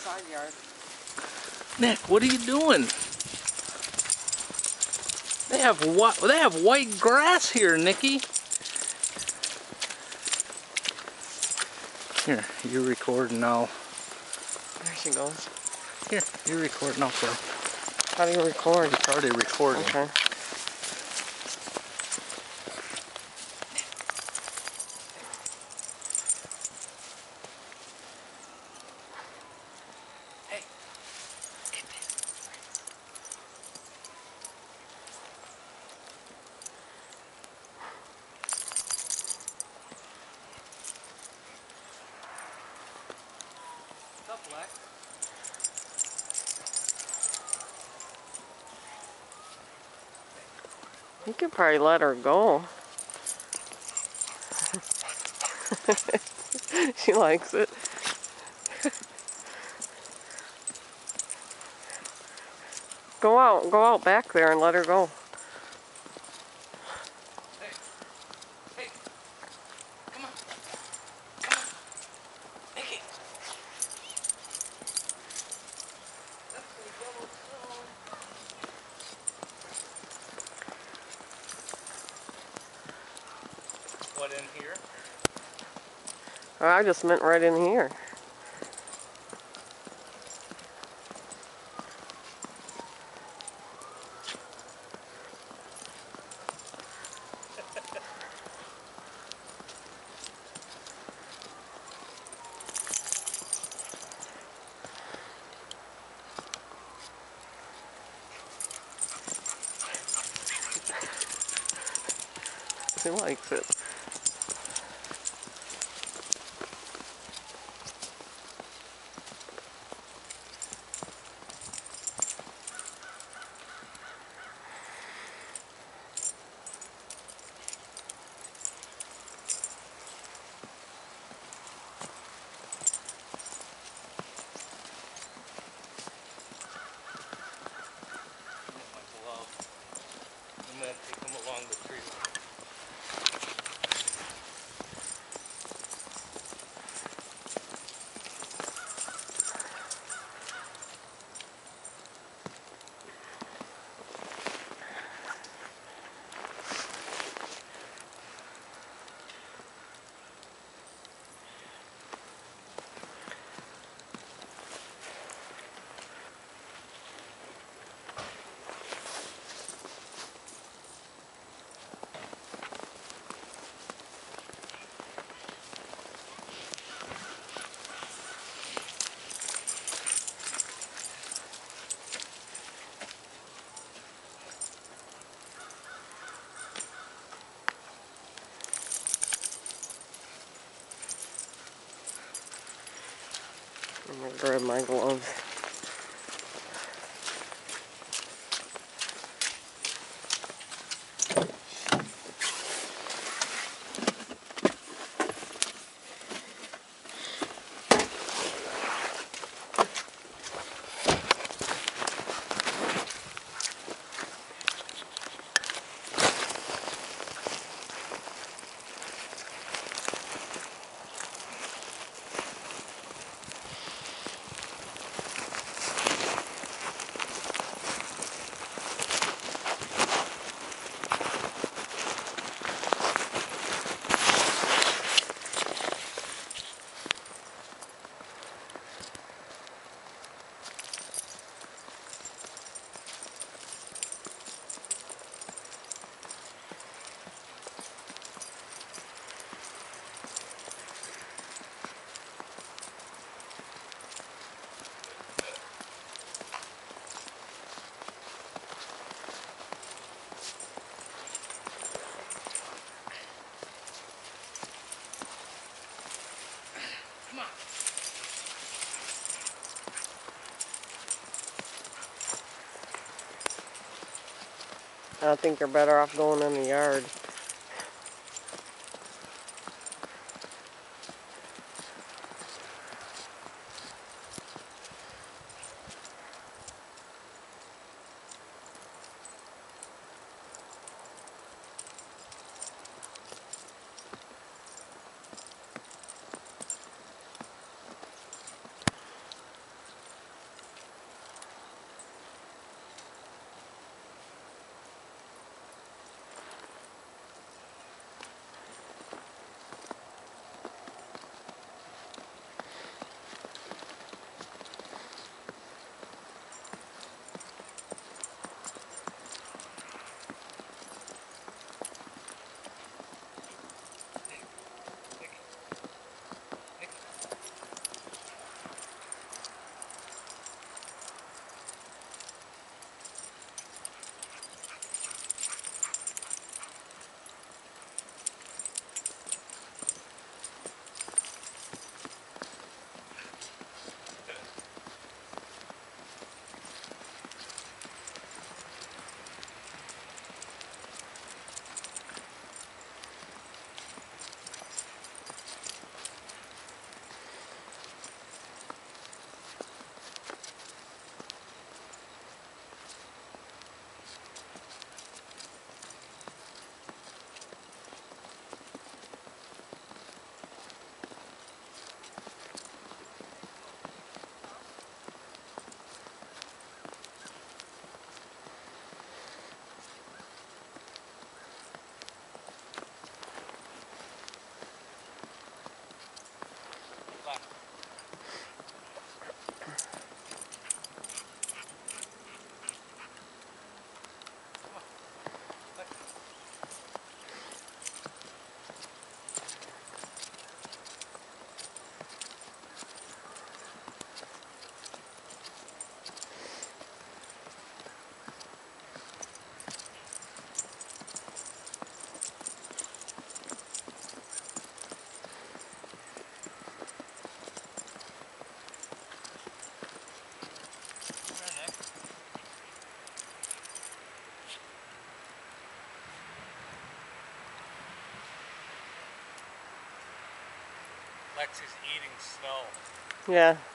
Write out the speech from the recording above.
side yard. Nick, what are you doing? They have white grass here, Nikki. Here, you record and I'll... There she goes. Here, you record and I'll play. How do you record? It's already recording. Okay. Hey, get this. What's up, Lex? You could probably let her go. She likes it. Go out back there and let her go. Hey, hey, come on, come on, Nikki. What, in here? I just meant right in here. She likes it. My glove. I'm gonna take them along the tree line. I'm gonna grab my gloves. Come on. I think you're better off going in the yard. Lexi's eating snow. Yeah.